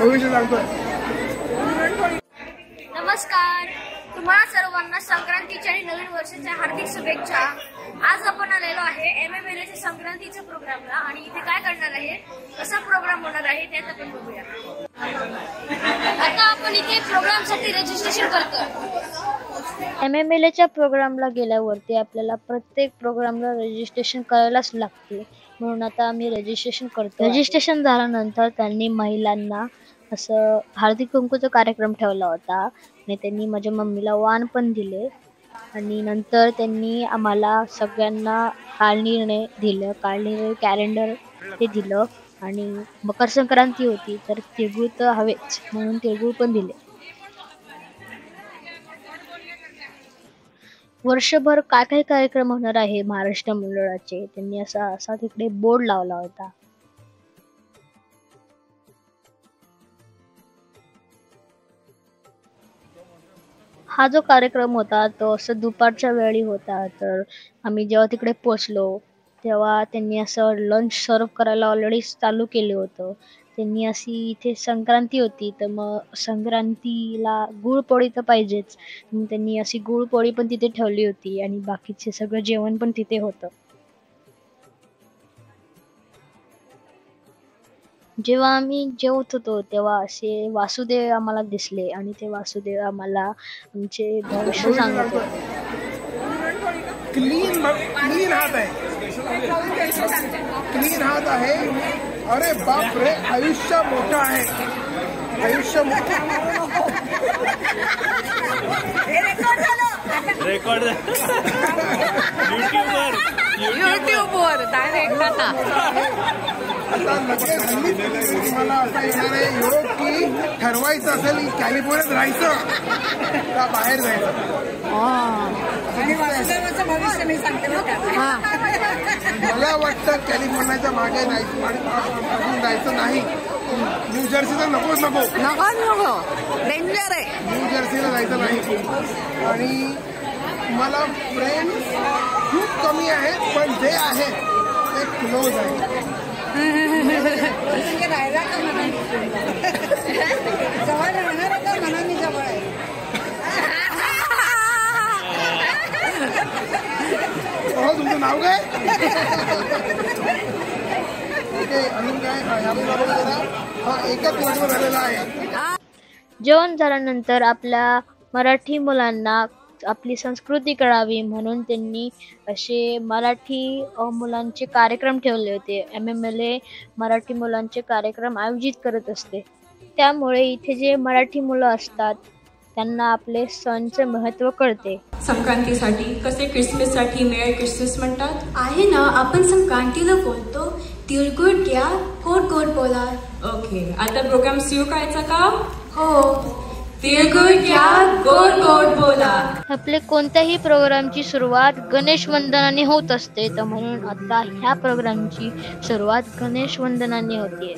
भविष्य सांगतोय. नमस्कार, तुम्हाला सर्वांना संक्रांतीच्या आणि नवीन वर्षाच्या हार्दिक शुभेच्छा. आज आपण आलेलो आहे MMLA संक्रांतीच्या प्रोग्रामला आणि इथे काय करणार आहे, कसा प्रोग्राम होणार आहे त्यात आपण बघूया. आता आपण इथे प्रोग्रामसाठी रजिस्ट्रेशन करतो. MMLAच्या प्रोग्रामला गेल्यावरती आपल्याला प्रत्येक प्रोग्रामला रजिस्ट्रेशन करायलाच लागते, म्हणून आता आम्ही रजिस्ट्रेशन करतो. रजिस्ट्रेशन झाल्यानंतर त्यांनी महिलांना असं हळदी कुंकूचा कार्यक्रम ठेवला होता आणि त्यांनी माझ्या मम्मीला वाण पण दिले आणि नंतर त्यांनी आम्हाला सगळ्यांना काळनिर्णय दिलं, काळनिर्णय कॅलेंडर ते दिलं आणि मकर संक्रांती होती तर तिळगुळ तर हवेच म्हणून तिळगुळ पण दिले. वर्षभर काय काय कार्यक्रम होणार आहे महाराष्ट्र मंडळाचे त्यांनी असा तिकडे बोर्ड लावला होता. हा जो कार्यक्रम होता तो असं दुपारच्या वेळी होता. तर आम्ही जेव्हा तिकडे पोचलो तेव्हा त्यांनी असं लंच सर्व करायला ऑलरेडी चालू केलं होतं. त्यांनी अशी इथे संक्रांती होती तर मग संक्रांतीला गुळपोळी तर पाहिजेच, त्यांनी अशी गुळपोळी पण तिथे ठेवली होती आणि बाकीचे सगळं जेवण पण तिथे होतं. जेव्हा आम्ही जेवत होतो तेव्हा असे वासुदेव आम्हाला दिसले आणि ते वासुदेव आम्हाला आमचे भविष्य सांगत होते. क्लीन हात आहे, क्लीन हात आहे. अरे बाप रे, आयुष्य मोठं आहे, आयुष्य रेकॉर्ड युट्यूबवर डायरेक्ट आता लगेच तुम्हाला असं येणार आहे योग की ठरवायचं असेल की कॅलिफोर्नियात राहायचं का बाहेर जायचं. भविष्य मी सांगते. मला वाटतं कॅलिफोर्नियाच्या मागे जायचं नाही. न्यू जर्सीला नको डेंजर आहे. न्यू जर्सीला जायचं नाही. आणि मला फ्रेंड्स खूप कमी आहेत पण जे आहेत ते क्लोज आहेत. राहायला का म्हणा जवळ राहणार का म्हणा मी जवळ आहे. हो, तुमचं नाव काय? अजून काय एकच वर्ष झालेला आहे. जेवण झाल्यानंतर आपल्या मराठी मुलांना आपली संस्कृती कळावी म्हणून त्यांनी असे मराठी मुलांचे कार्यक्रम ठेवले होते. MMLA मराठी मुलांचे कार्यक्रम आयोजित करत असते, त्यामुळे इथे जे मराठी मुलं असतात त्यांना आपले सणचे महत्त्व कळते. संक्रांतीसाठी कसे क्रिसमससाठी मेरी क्रिसमस म्हणतात आहे ना. आपण संक्रांतीला बोलतो तिळगुळ घ्या, गोड गोड बोला. ओके, आता प्रोग्राम सुरू करायचा का? हो, तिळगुळ घ्या, गोड गोड बोला. आपले कोणत्याही प्रोग्रामची सुरुवात गणेश वंदनाने होत असते, तर म्हणून आता ह्या प्रोग्रामची सुरुवात गणेश वंदनाने होतीये.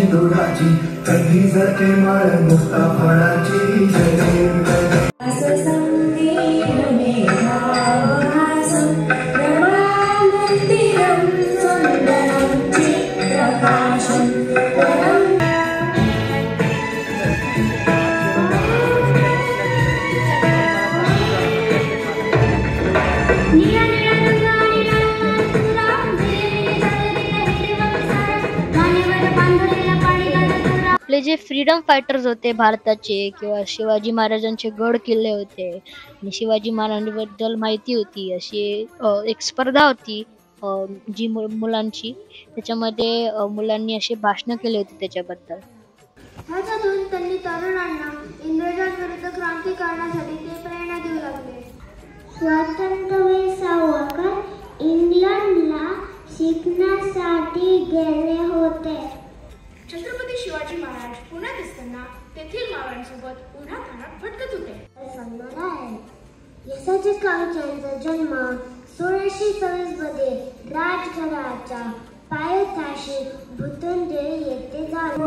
आपले जे फ्रीडम फायटर्स होते भारताचे किंवा शिवाजी महाराजांचे गड किल्ले होते आणि शिवाजी महाराजांबद्दल माहिती होती, अशी एक स्पर्धा होती जी मुलांची, त्याच्यामध्ये मुलांनी असे भाषण केले होते त्याच्याबद्दल. ह्याच्यातून त्यांनी तरुणांना इंग्रजांविरुद्ध क्रांती करण्यासाठी ते प्रेरणा देऊ लागले. स्वातंत्र्यवीर सावरकर इंग्लंडला शिकण्यासाठी गेले होते. छत्रपती शिवाजी महाराज पुण्यात असताना तेथील मावळ्यांसोबत उन्हातान्हात भटकत होते. यशाचे काळजांचा जन्म 1626 मध्ये राजघराच्या पायथ्याशी भुतुंडे येथे झाला.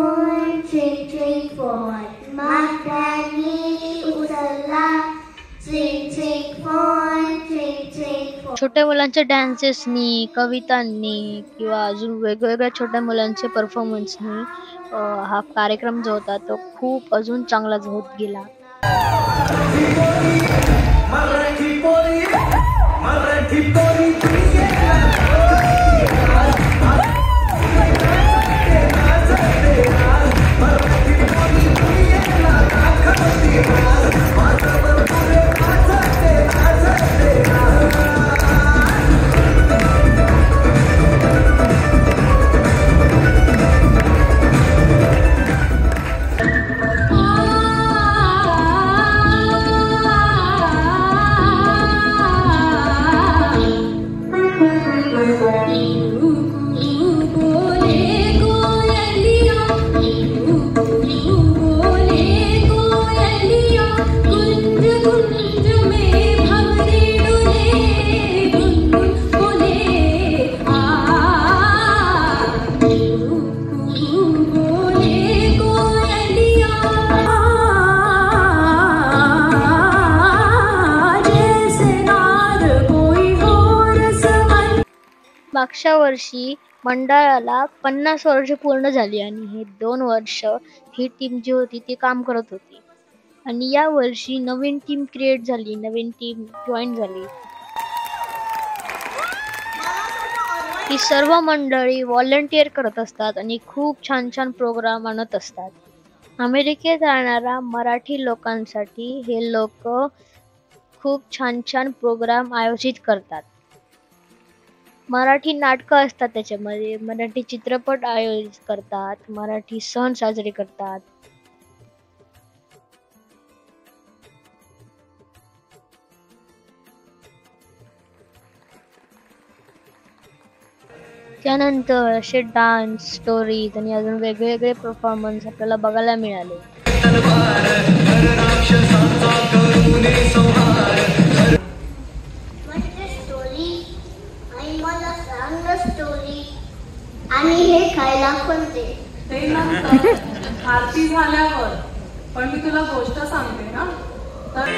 उचलला छोट्या मुलांच्या डान्सेसनी, कवितांनी किंवा अजून वेगवेगळ्या छोट्या मुलांचे परफॉर्मन्सनी हा कार्यक्रम जो होता तो खूप अजून चांगला होत गेला. मागच्या वर्षी मंडळाला 50 वर्ष पूर्ण झाली आणि हे 2 वर्ष ही टीम जी होती ती काम करत होती आणि या वर्षी नवीन टीम क्रिएट झाली, नवीन टीम जॉईन झाली. ही सर्व मंडळी व्हॉलंटिअर करत असतात आणि खूप छान छान प्रोग्राम आणत असतात. अमेरिकेत राहणाऱ्या मराठी लोकांसाठी हे लोक खूप छान छान प्रोग्राम आयोजित करतात. मराठी नाटकं असतात, त्याच्यामध्ये मराठी चित्रपट आयोजित करतात, मराठी सण साजरे करतात. त्यानंतर असे डान्स, स्टोरीज आणि अजून वेगवेगळे परफॉर्मन्स आपल्याला बघायला मिळाले. आणि हे खायला पण दे. ते नंतर आरती झाल्यावर. पण मी तुला गोष्ट सांगते ना, तर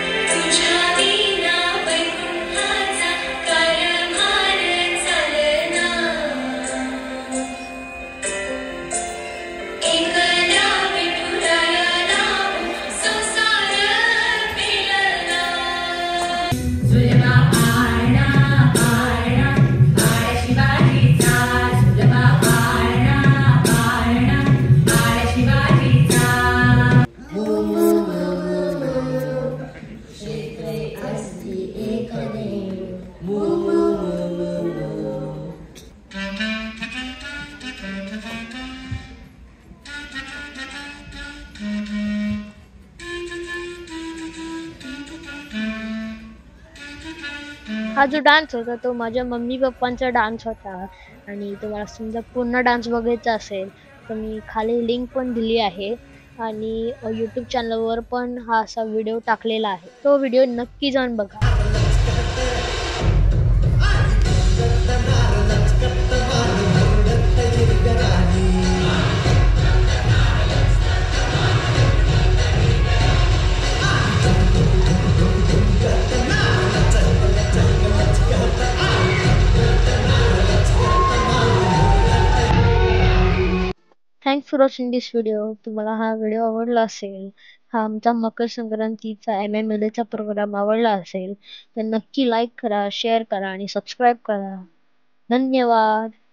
हा जो डान्स होता तो माझ्या मम्मी पप्पांचा डान्स होता आणि तुम्हाला समजा पूर्ण डान्स बघायचा असेल तर मी खाली लिंक पण दिली आहे आणि यूट्यूब चॅनलवर पण हा असा व्हिडिओ टाकलेला आहे. तो व्हिडिओ नक्की जाऊन बघा. Thanks for watching this video. तुम्हाला हा व्हिडिओ आवडला असेल, हा आमचा मकर संक्रांतीचा MMA चा प्रोग्राम आवडला असेल तर नक्की लाईक करा, शेअर करा आणि सबस्क्राईब करा. धन्यवाद.